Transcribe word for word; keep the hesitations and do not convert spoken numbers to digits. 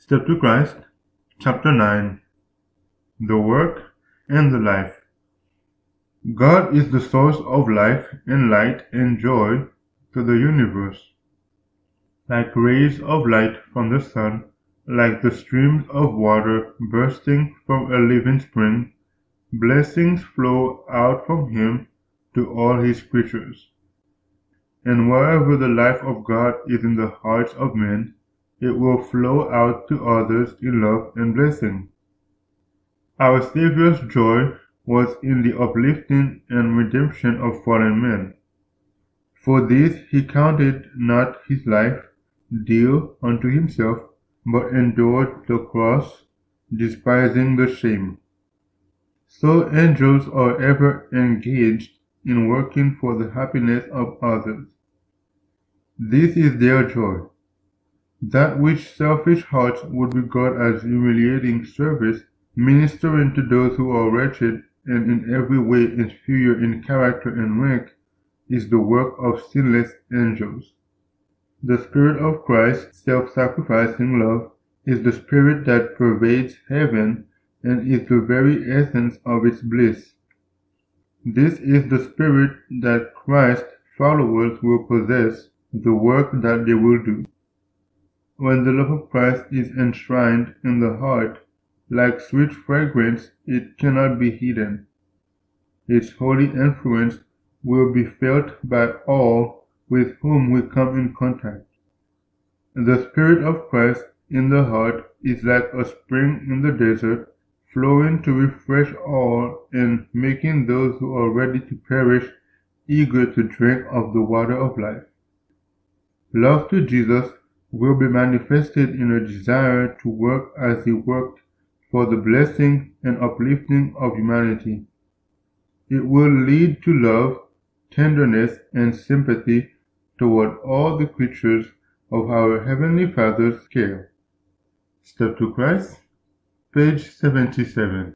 Step to Christ, Chapter nine. The Work and the Life. God is the source of life and light and joy to the universe. Like rays of light from the sun, like the streams of water bursting from a living spring, blessings flow out from him to all his creatures. And wherever the life of God is in the hearts of men, it will flow out to others in love and blessing. Our Savior's joy was in the uplifting and redemption of fallen men. For this he counted not his life dear unto himself, but endured the cross, despising the shame. So angels are ever engaged in working for the happiness of others. This is their joy. That which selfish hearts would regard as humiliating service, ministering to those who are wretched and in every way inferior in character and rank, is the work of sinless angels. The Spirit of Christ's self-sacrificing love is the Spirit that pervades heaven and is the very essence of its bliss. This is the Spirit that Christ's followers will possess, the work that they will do. When the love of Christ is enshrined in the heart, like sweet fragrance, it cannot be hidden. Its holy influence will be felt by all with whom we come in contact. The Spirit of Christ in the heart is like a spring in the desert, flowing to refresh all and making those who are ready to perish eager to drink of the water of life. Love to Jesus will be manifested in a desire to work as he worked for the blessing and uplifting of humanity. It will lead to love, tenderness, and sympathy toward all the creatures of our Heavenly Father's care. Step to Christ, page seventy-seven.